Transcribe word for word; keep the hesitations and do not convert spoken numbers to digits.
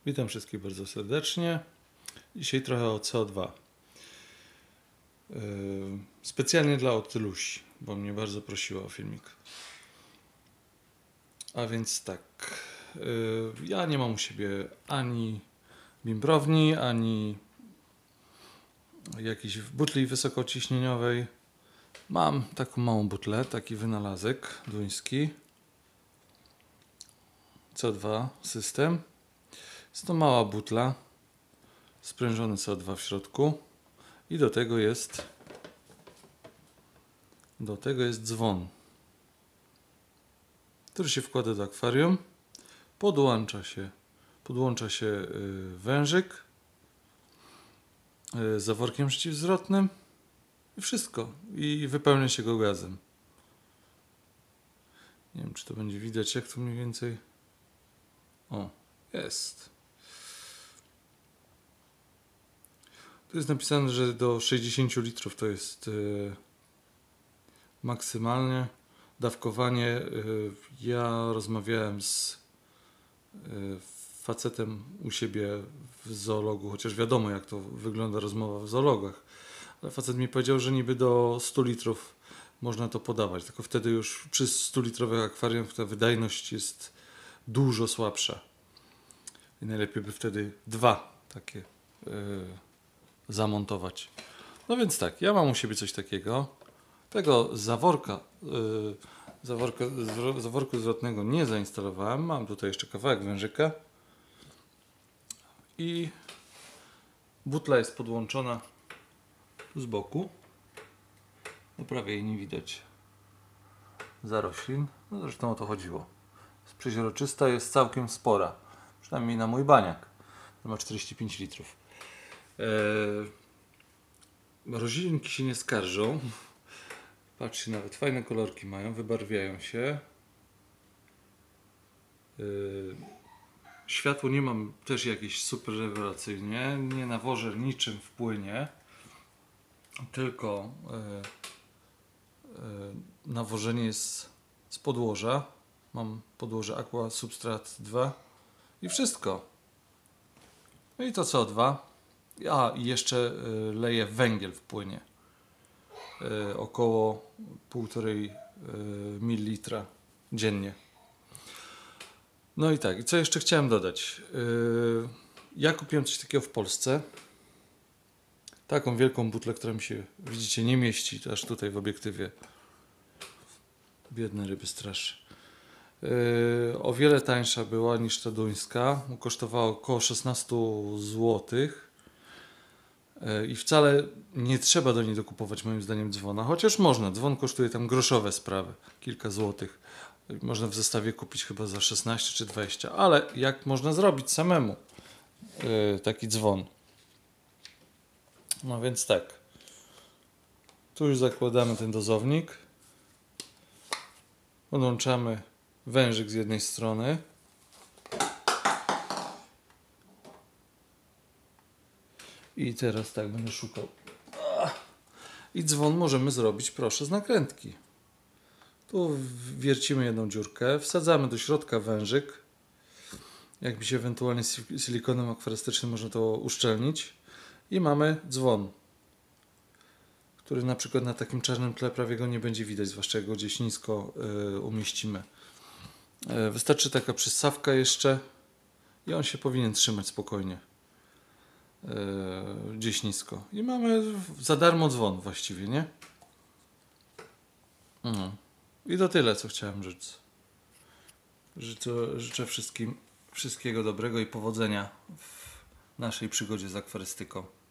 Witam wszystkich bardzo serdecznie. Dzisiaj trochę o C O dwa. Yy, specjalnie dla Otylusi, bo mnie bardzo prosiła o filmik. A więc tak, yy, ja nie mam u siebie ani bimbrowni, ani jakiejś butli wysokociśnieniowej. Mam taką małą butlę, taki wynalazek duński. C O dwa system. Jest to mała butla, sprężony C O dwa w środku i do tego jest do tego jest dzwon, który się wkłada do akwarium, podłącza się podłącza się wężyk z zaworkiem przeciwzwrotnym i wszystko, i wypełnia się go gazem. Nie wiem, czy to będzie widać, jak to mniej więcej. O, jest. Tu jest napisane, że do sześćdziesięciu litrów to jest yy, maksymalnie dawkowanie. Yy, ja rozmawiałem z yy, facetem u siebie w zoologu, chociaż wiadomo, jak to wygląda rozmowa w zoologach. Ale facet mi powiedział, że niby do stu litrów można to podawać, tylko wtedy już przy stu litrowych akwarium ta wydajność jest dużo słabsza. I najlepiej by wtedy dwa takie yy, zamontować. No więc tak, ja mam u siebie coś takiego. Tego zaworka, yy, zaworka z, zaworku zwrotnego nie zainstalowałem. Mam tutaj jeszcze kawałek wężyka. I butla jest podłączona tu z boku. No prawie jej nie widać za roślin. No zresztą o to chodziło. Jest przeźroczysta, jest całkiem spora. Przynajmniej na mój baniak. To ma czterdzieści pięć litrów. Eee, roślinki się nie skarżą. Patrzcie, nawet fajne kolorki mają, wybarwiają się. Eee, światło nie mam też jakieś super rewelacyjnie. Nie nawożę niczym w płynie. Tylko eee, eee, nawożenie jest z podłoża. Mam podłoże Aqua Substrat dwa i wszystko. No i to C O dwa. A i jeszcze y, leję węgiel w płynie. Y, około półtorej y, mililitra dziennie. No i tak, i co jeszcze chciałem dodać? Y, ja kupiłem coś takiego w Polsce. Taką wielką butlę, która mi się, widzicie, nie mieści aż tutaj w obiektywie. Biedne ryby straszy. Yy, o wiele tańsza była niż ta duńska. Kosztowała około szesnaście złotych. Yy, I wcale nie trzeba do niej dokupować, moim zdaniem, dzwona. Chociaż można. Dzwon kosztuje tam groszowe sprawy. Kilka złotych. Można w zestawie kupić chyba za szesnaście czy dwadzieścia. Ale jak można zrobić samemu yy, taki dzwon? No więc tak. Tu już zakładamy ten dozownik. Podłączamy wężyk z jednej strony. I teraz tak będę szukał. I dzwon możemy zrobić, proszę, z nakrętki. Tu wiercimy jedną dziurkę, wsadzamy do środka wężyk. Jakby się ewentualnie silikonem akwarystycznym można to uszczelnić. I mamy dzwon, który na przykład na takim czarnym tle prawie go nie będzie widać, zwłaszcza jak go gdzieś nisko y, umieścimy. Y, wystarczy taka przystawka jeszcze i on się powinien trzymać spokojnie. Yy, gdzieś nisko. I mamy za darmo dzwon właściwie, nie? No. I to tyle, co chciałem rzec. Życzę, życzę wszystkim wszystkiego dobrego i powodzenia w naszej przygodzie z akwarystyką.